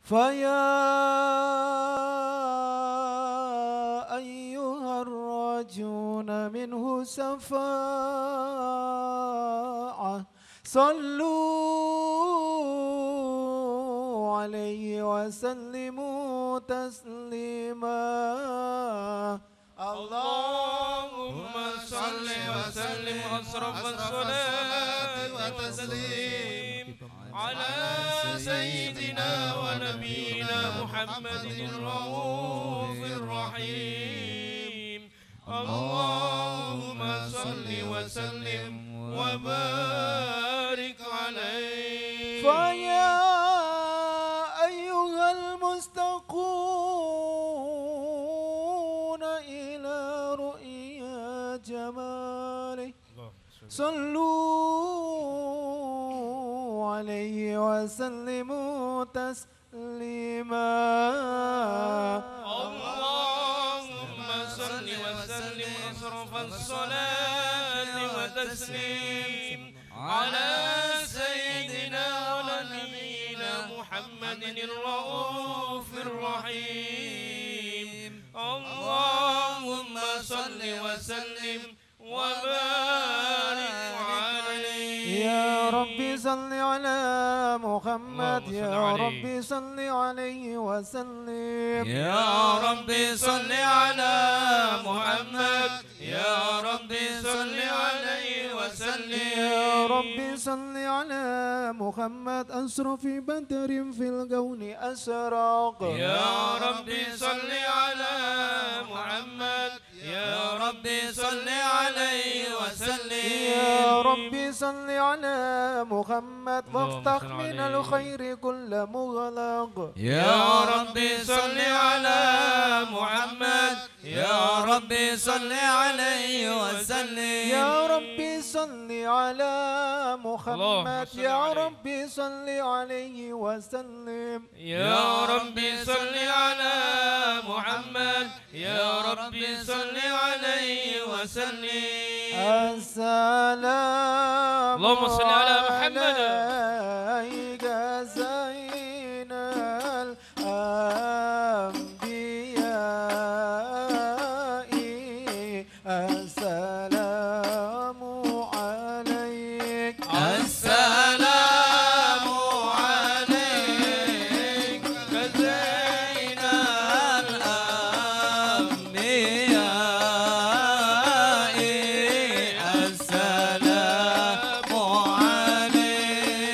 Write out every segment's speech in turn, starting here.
فيا أيها الراجون منه شفاعة صلوا عليه وسلموا تسليما. اللهم صل وسلم أشرف الصلاة والتسليم على سيدنا ونبينا محمد الرؤوف الرحيم. اللهم صل وسلم وبارك عليه. فيا أيها المستقون إلى رؤيا جماله صلوا عليه وسلموا تسليما. اللهم صل وسلم أشرف الصلاة والتسليم على سيدنا ونبينا محمد الرؤوف الرحيم. اللهم صل وسلم وبارك عليه. يا ربي صل على محمد، يا ربي صل عليه وسلم. يا ربي صل على محمد، يا ربي صل عليه وسلم. يا ربي صل على محمد أشرف بدر في الكون أشرق. يا ربي صل على محمد، يا ربي صل عليه وسلم. يا ربي صل على محمد وافتح من الخير كل مغلق. يا ربي صل على محمد، يا ربي صل عليه وسلم. يا ربي صل على محمد، يا ربي صل عليه وسلم. يا ربي صل على محمد، يا ربي صل عليه وسلم. السلام اللهم صل على محمد عليك زين الأنبياء. السلام عليك، السلام عليك زين الأنبياء. السلام عليك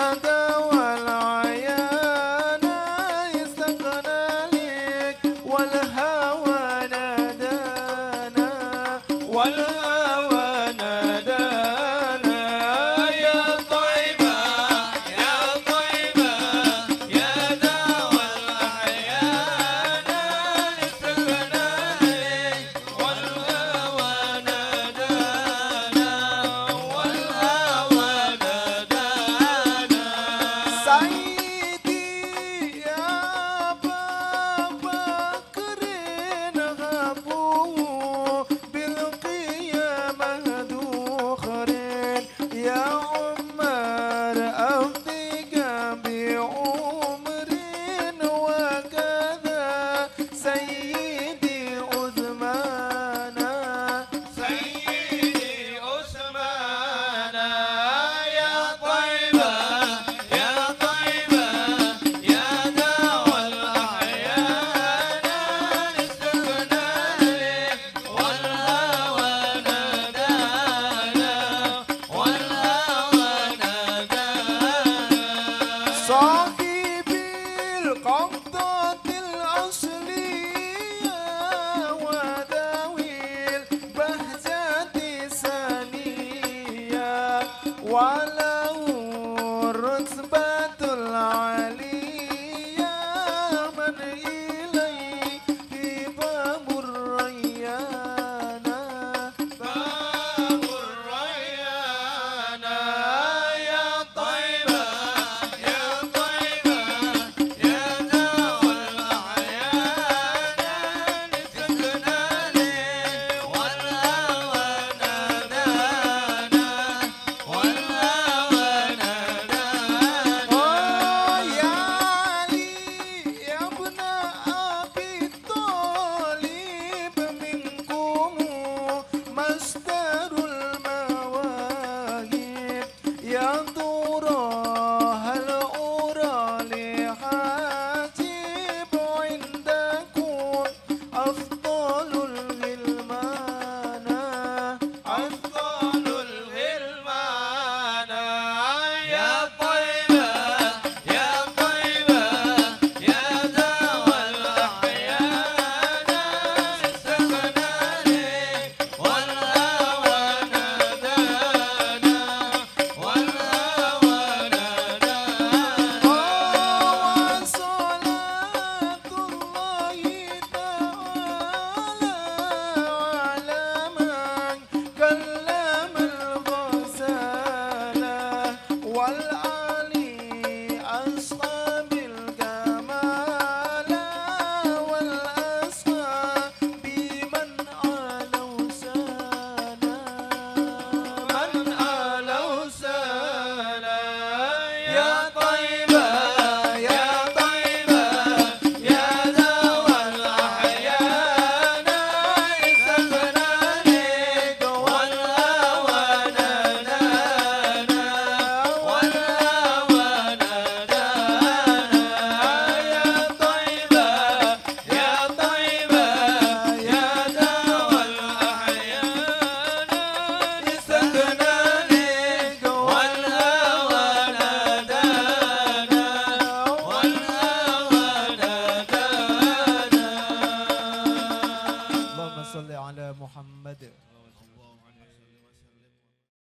دوا العيان استقنا لك والهوى نادانا والهوى نادانا يا طيبة يا طيبة يا دوا الأحيان استغنى لك والهوى نادانا والهوى نادانا سيدي يا أبا بكر غابوا بالقيامة دوخر يا عمر أفضل